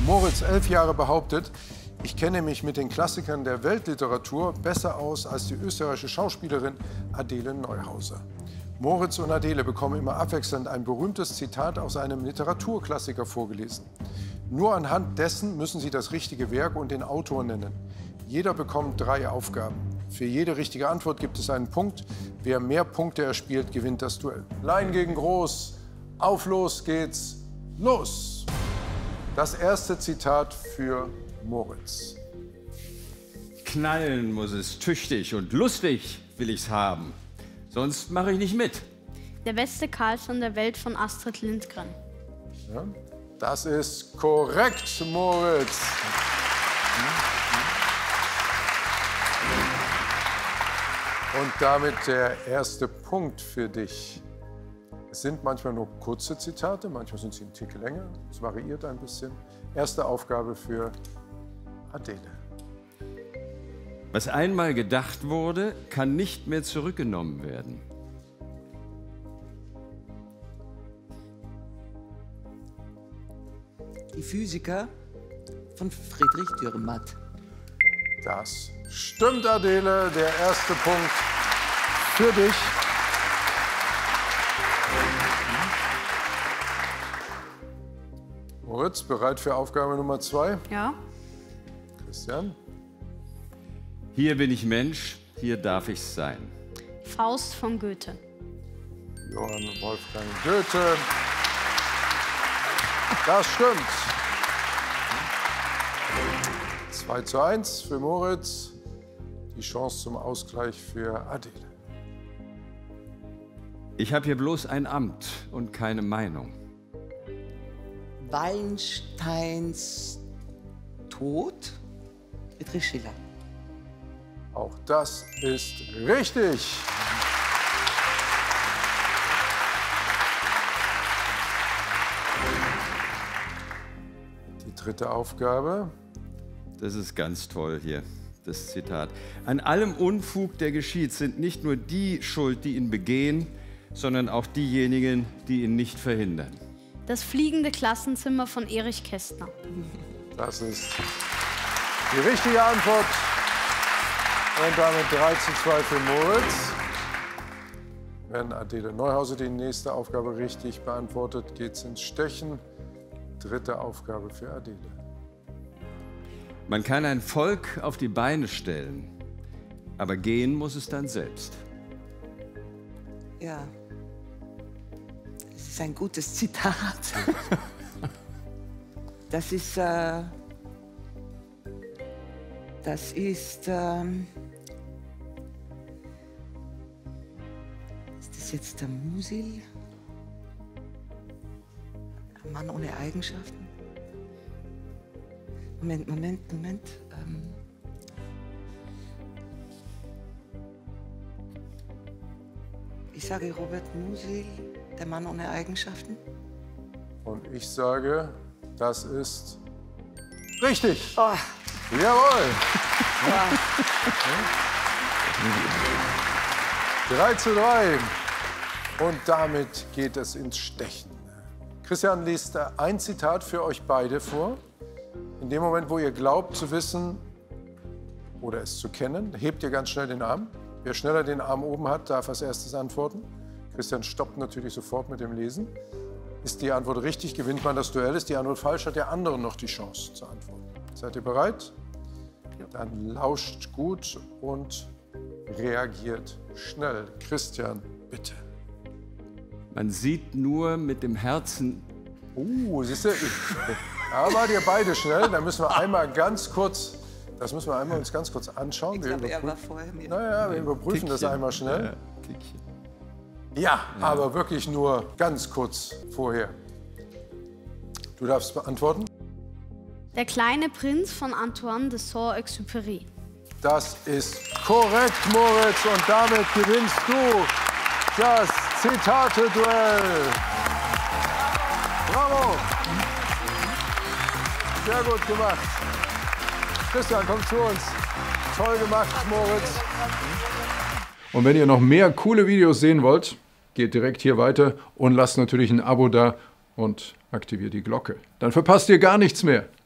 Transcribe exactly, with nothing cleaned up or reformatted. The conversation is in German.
Moritz, elf Jahre, behauptet, ich kenne mich mit den Klassikern der Weltliteratur besser aus als die österreichische Schauspielerin Adele Neuhauser. Moritz und Adele bekommen immer abwechselnd ein berühmtes Zitat aus einem Literaturklassiker vorgelesen. Nur anhand dessen müssen sie das richtige Werk und den Autor nennen. Jeder bekommt drei Aufgaben. Für jede richtige Antwort gibt es einen Punkt. Wer mehr Punkte erspielt, gewinnt das Duell. Klein gegen Groß. Auf los geht's. Los! Das erste Zitat für Moritz. Knallen muss es, tüchtig und lustig will ich's haben. Sonst mache ich nicht mit. Der beste Carlson der Welt von Astrid Lindgren. Ja, das ist korrekt, Moritz. Und damit der erste Punkt für dich. Es sind manchmal nur kurze Zitate, manchmal sind sie ein Tick länger. Es variiert ein bisschen. Erste Aufgabe für Adele. Was einmal gedacht wurde, kann nicht mehr zurückgenommen werden. Die Physiker von Friedrich Dürrenmatt. Das stimmt, Adele. Der erste Punkt für dich. Moritz, bereit für Aufgabe Nummer zwei? Ja. Christian? Hier bin ich Mensch, hier darf ich's sein. Faust von Goethe. Johann Wolfgang Goethe. Das stimmt. zwei zu eins für Moritz. Die Chance zum Ausgleich für Adele. Ich habe hier bloß ein Amt und keine Meinung. Wallensteins Tod? Friedrich Schiller. Auch das ist richtig. Die dritte Aufgabe. Das ist ganz toll hier, das Zitat. An allem Unfug, der geschieht, sind nicht nur die schuld, die ihn begehen, sondern auch diejenigen, die ihn nicht verhindern. Das fliegende Klassenzimmer von Erich Kästner. Das ist die richtige Antwort. Und damit drei zu zwei für Moritz. Wenn Adele Neuhauser die nächste Aufgabe richtig beantwortet, geht's ins Stechen. Dritte Aufgabe für Adele. Man kann ein Volk auf die Beine stellen, aber gehen muss es dann selbst. Ja. Das ist ein gutes Zitat. Das ist, äh, das ist, ähm, ist das jetzt der Musil? Ein Mann ohne Eigenschaften? Moment, Moment, Moment. Ähm, ich sage Robert Musil, der Mann ohne Eigenschaften. Und ich sage, das ist richtig. Oh. Jawohl. Ja. drei zu drei. Und damit geht es ins Stechen. Christian liest ein Zitat für euch beide vor. In dem Moment, wo ihr glaubt zu wissen oder es zu kennen, hebt ihr ganz schnell den Arm. Wer schneller den Arm oben hat, darf als erstes antworten. Christian stoppt natürlich sofort mit dem Lesen. Ist die Antwort richtig, gewinnt man das Duell. Ist die Antwort falsch, hat der andere noch die Chance zu antworten. Seid ihr bereit? Dann lauscht gut und reagiert schnell. Christian, bitte. Man sieht nur mit dem Herzen. Uh, siehst du, ich, da wart ihr beide schnell. Da müssen wir einmal ganz kurz, das müssen wir einmal uns ganz kurz anschauen. Ich glaube, er war vorher mir. Naja, wir überprüfen das einmal schnell. Ja, Tickchen. Ja, aber wirklich nur ganz kurz vorher. Du darfst beantworten. Der kleine Prinz von Antoine de Saint-Exupéry. Das ist korrekt, Moritz. Und damit gewinnst du das Zitate-Duell. Bravo. Sehr gut gemacht. Christian, komm zu uns. Toll gemacht, Moritz. Und wenn ihr noch mehr coole Videos sehen wollt, geht direkt hier weiter und lasst natürlich ein Abo da und aktiviert die Glocke. Dann verpasst ihr gar nichts mehr.